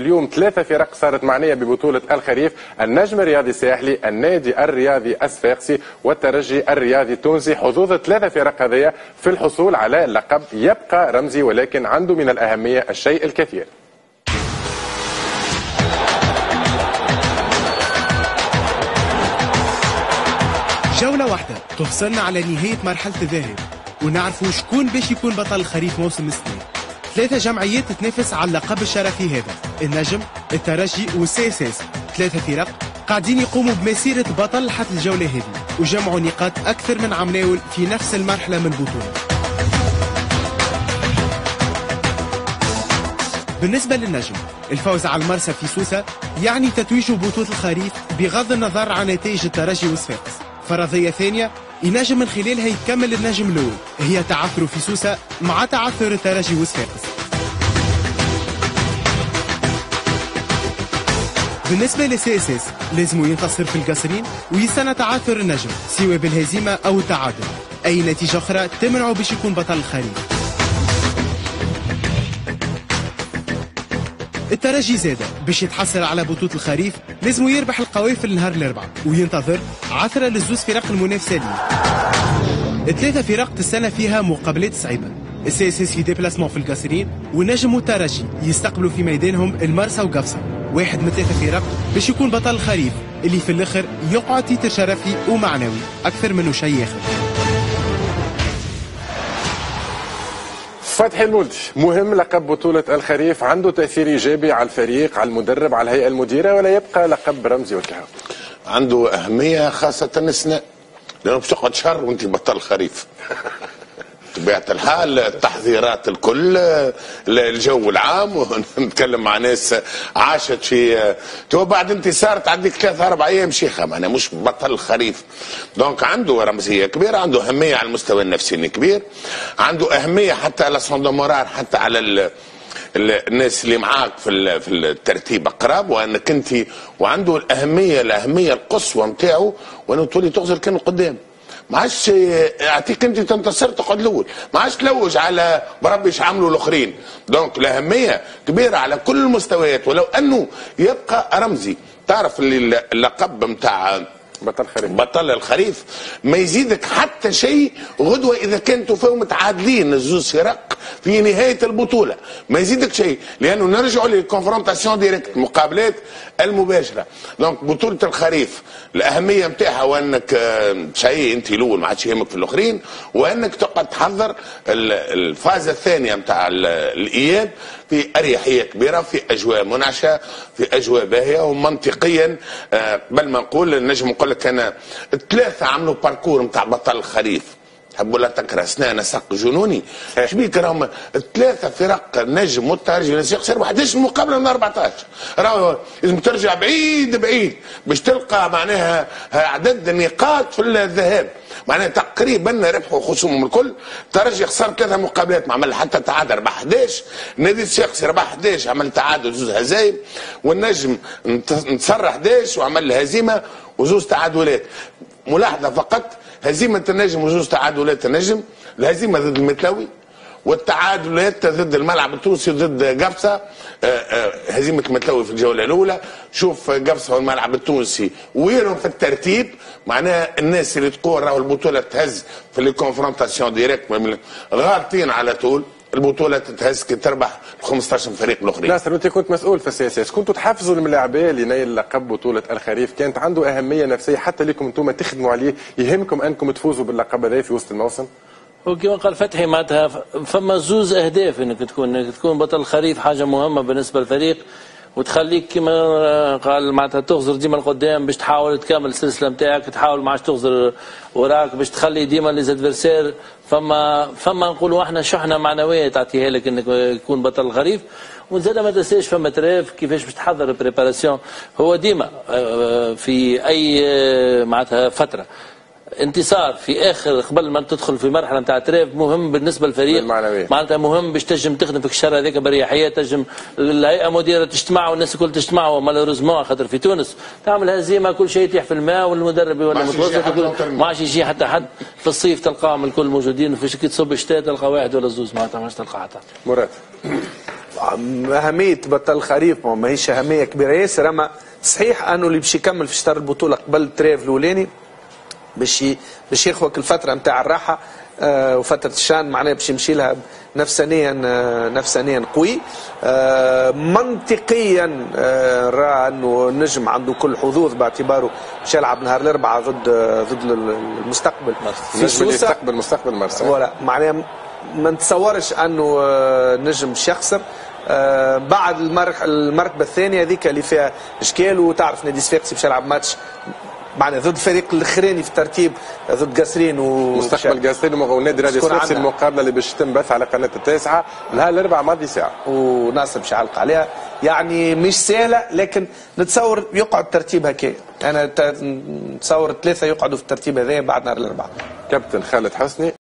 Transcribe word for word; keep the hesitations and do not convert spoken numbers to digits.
اليوم ثلاثة فرق صارت معنية ببطولة الخريف: النجم الرياضي الساحلي، النادي الرياضي الصفاقسي، والترجي الرياضي التونسي. حظوظ الثلاثة فرق هذيا في الحصول على اللقب يبقى رمزي، ولكن عنده من الأهمية الشيء الكثير. جولة واحدة تفصلنا على نهاية مرحلة الذهاب ونعرفوا شكون باش يكون بطل الخريف موسم السنة. ثلاثة جمعيات تتنافس على اللقب الشرفي هذا: النجم، الترجي والسي اس اس. ثلاثة فرق قاعدين يقوموا بمسيرة بطل حتى الجولة هذه، وجمعوا نقاط أكثر من عمناول في نفس المرحلة من البطولة. بالنسبة للنجم، الفوز على المرسى في سوسة يعني تتويج بطولة الخريف بغض النظر عن نتائج الترجي والصفاقس. فرضية ثانية ينجم من خلالها يكمل النجم الأول، هي تعثره في سوسة مع تعثر الترجي والصفاقس. بالنسبة لسي اس اس، لازم ينتصر في القصرين ويستنى تعثر النجم سواء بالهزيمة أو التعادل. أي نتيجة أخرى تمنعه باش يكون بطل الخريف. الترجي زاده باش يتحصل على بطولة الخريف لازم يربح القوافل نهار الأربعاء وينتظر عثرة للزوز فرق المنافسة ليه. الثلاثة فرق تستنى فيها مقابلات صعيبة: السي اس اس في ديبلاسمون في القصرين، والنجم والترجي يستقبلوا في ميدانهم المرسى وقفصة. واحد من ثلاثة فرق باش يكون بطل الخريف اللي في الآخر يقعد تيتر شرفي ومعنوي أكثر منه شيء آخر. فتحي المولدي، مهم لقب بطولة الخريف، عنده تأثير إيجابي على الفريق، على المدرب، على الهيئة المديرة، ولا يبقى لقب رمزي وكهو؟ عنده أهمية خاصة السنة، لأنه باش تقعد شهر وأنت بطل الخريف. بطبيعة الحال التحذيرات الكل، الجو العام، ونتكلم مع ناس عاشت في تو بعد انتصار تعديك ثلاثة أربع أيام شيخة، معناها مش بطل الخريف. دونك عنده رمزية كبيرة، عنده أهمية على المستوى النفسي كبير، عنده أهمية حتى على صندومورار، حتى على ال الناس اللي معاك في في الترتيب قراب، وانك انت وعنده الاهميه الاهميه القصوى نتاعو، وانه تولي تغزر كانوا قدام. ما عادش يعطيك انت تنتصر تقعد الاول، ما عادش تلوج على بربي ايش عملوا الاخرين. دونك الاهميه كبيره على كل المستويات، ولو انه يبقى رمزي. تعرف اللي اللقب نتاع بطل الخريف بطل الخريف ما يزيدك حتى شيء غدوه اذا كنتوا فيهم متعادلين الزوز فرق في نهايه البطوله، ما يزيدك شيء، لانه نرجعوا للكونفرونتاسيون ديريكت، المقابلات المباشره. دونك بطوله الخريف الاهميه نتاعها وانك شيء انت الاول ما عادش يهمك في الاخرين، وانك تقعد تحضر الفازه الثانيه نتاع الاياب في اريحيه كبيره، في اجواء منعشه، في اجواء باهيه ومنطقيا. قبل ما نقول النجم نقول لك انا الثلاثه عملوا باركور نتاع بطل الخريف، تحب ولا تكره، سنان سق جنوني. ايش بيك راهم الثلاثه فرق النجم والترجي والصفاقس واحد ايش المقابله من أربعطاش، راهو لازم ترجع بعيد بعيد باش تلقى معناها عدد النقاط في الذهاب، معناها تقريبا ربحوا خصومهم الكل. الترجي خسر ثلاثه مقابلات ما عمل حتى تعادل، ربح أحد عشر. نادي الصفاقس ربح أحد عشر عمل تعادل زوز هزايم، والنجم انتصر أحد عشر وعمل هزيمه وزوز تعادلات. ملاحظه فقط، هزيمه النجم وزوز تعادلات النجم، الهزيمه ضد المتلوي والتعادلات ضد الملعب التونسي ضد قفصه. هزيمه المتلوي في الجوله الاولى، شوف قفصه والملعب التونسي وينهم في الترتيب، معناها الناس اللي تقول راهو البطوله تهز في الكونفرونتاسيون ديريكت غالطين على طول. البطوله تتهز كي تربح خمسطاش فريق الاخرين. ناصر، انت كنت مسؤول في السي اس اس، كنتوا تحفزوا الملاعبيه لنيل لقب بطوله الخريف، كانت عنده اهميه نفسيه حتى لكم انتم تخدموا عليه، يهمكم انكم تفوزوا باللقب هذا في وسط الموسم؟ وكما قال فتحي معناتها فما زوز اهداف انك تكون انك تكون بطل الخريف، حاجه مهمه بالنسبه للفريق، وتخليك كما قال معناتها تغزر ديما القدام باش تحاول تكمل السلسله نتاعك، تحاول ما عادش تغزر وراك باش تخلي ديما ليزادفيرسير فما فما نقولوا احنا شحنه معنويه تعطيها لك انك تكون بطل الخريف. وزاد ما تنساش فما تراف كيفاش باش تحضر البريباراسيون. هو ديما في اي معناتها فتره انتصار في اخر قبل ما تدخل في مرحله نتاع تراف مهم بالنسبه للفريق، معناتها مهم باش تنجم تخدم في الشهر هذاك بريحيه، تنجم الهيئه المديره تجتمع والناس الكل تجتمع، ومالوريزمون خاطر في تونس تعمل هزيمه كل شيء يطيح في الماء والمدرب ولا متوسط ما عادش يجي حتى حد. في الصيف تلقاهم الكل موجودين، في كي تصب الشتاء تلقى واحد ولا زوز، معناتها ما عادش تلقى حتى. مراد اهميه بطل الخريف ماهيش اهميه كبيره ياسر، اما صحيح انه اللي باش يكمل في شطر البطوله قبل التريف الاولاني باش باش يخوك الفتره نتاع الراحه آه وفتره الشان معناها باش يمشي لها نفسانيا آه نفسانيا قوي. آه منطقيا آه راه انه النجم عنده كل حظوظ باعتباره باش يلعب نهار الاربعاء ضد آه ضد المستقبل في سوسه يستقبل مستقبل مرسى. ولا معناها ما نتصورش انه آه نجم باش يخسر. آه بعد المرح المرتبه الثانيه هذيك اللي فيها اشكال، وتعرف نادي صفاقسي باش يلعب ماتش معنا ضد الفريق الاخراني في الترتيب ضد قاسرين و مستقبل قاسرين ونادي نادي صفاقسي. المقابله اللي باش تنبث على قناه التاسعه نهار الاربعاء ماضي ساعه، وناصر باش يعلق عليها. يعني مش سهله، لكن نتصور يقعد ترتيب هكا. انا نتصور ثلاثه يقعدوا في الترتيب هذا بعد نهار الاربعاء. كابتن خالد حسني.